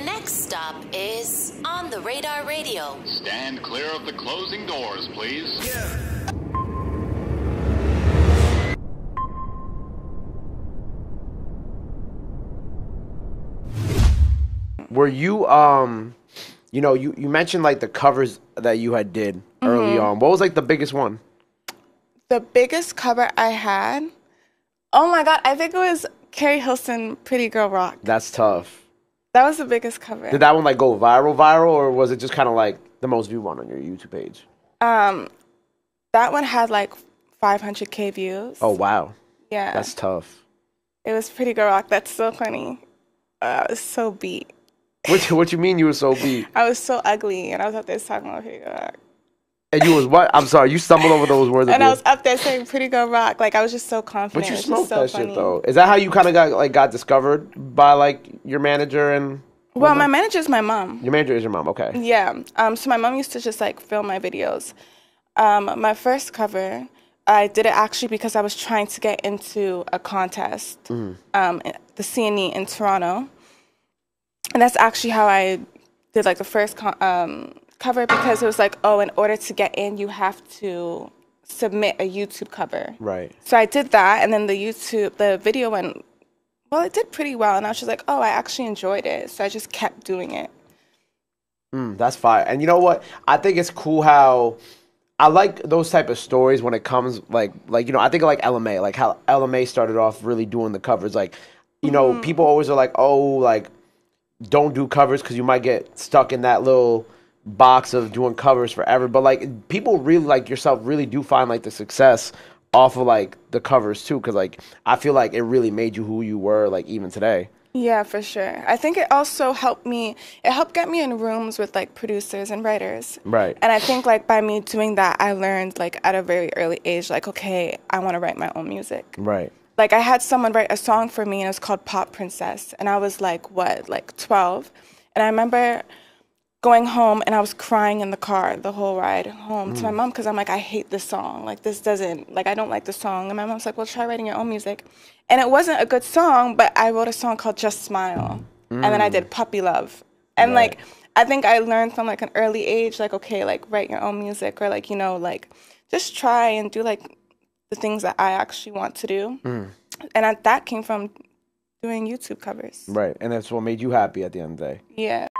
next stop is On the Radar Radio. Stand clear of the closing doors, please. Yeah. Were you you know, you mentioned like the covers that you had did early on. What was like the biggest one? The biggest cover I had, oh my God, I think it was Carrie Hilson, Pretty Girl Rock. That's tough. That was the biggest cover. Did that one like go viral, or was it just kind of like the most viewed one on your YouTube page? That one had like 500K views. Oh wow. Yeah. That's tough. It was Pretty Girl Rock. That's so funny. I was so beat. What you mean you were so beat? I was so ugly, and I was up there talking about Pretty Girl Rock. And you was what? I'm sorry, you stumbled over those words. And I was up there saying Pretty Girl Rock. Like, I was just so confident. But you It was smoked just so that funny. shit though. Is that how you kind of got discovered by like your manager and? Well, my manager's my mom. Your manager is your mom, okay. Yeah. So my mom used to just like film my videos. My first cover, I did it actually because I was trying to get into a contest, the CNE in Toronto. And that's actually how I did like the first cover, because it was like, oh, in order to get in, you have to submit a YouTube cover. Right. So I did that, and then the video went, well, it did pretty well. And I was just like, oh, I actually enjoyed it. So I just kept doing it. That's fire. And you know what? I think it's cool how I like those type of stories when it comes like you know, I think of like LMA, like how LMA started off really doing the covers. Like, you know, people always are like, oh, like don't do covers because you might get stuck in that little box of doing covers forever. But like people really like yourself really do find like the success off of like the covers too, because like I feel like it really made you who you were like even today. Yeah, for sure. I think it also helped me. It helped get me in rooms with like producers and writers. Right. And I think like by me doing that, I learned like at a very early age, like, okay, I want to write my own music. Right. Like I had someone write a song for me, and it was called Pop Princess. And I was like, what, like 12? And I remember going home, and I was crying in the car the whole ride home to my mom, because I'm like, I hate this song. Like, this doesn't, like, I don't like the song. And my mom's like, well, try writing your own music. And it wasn't a good song, but I wrote a song called Just Smile. And then I did Puppy Love. And, like, I think I learned from, like, an early age, like, okay, like, write your own music, or, like, you know, like, just try and do, like, the things that I actually want to do. And that came from doing YouTube covers. Right. And that's what made you happy at the end of the day. Yeah.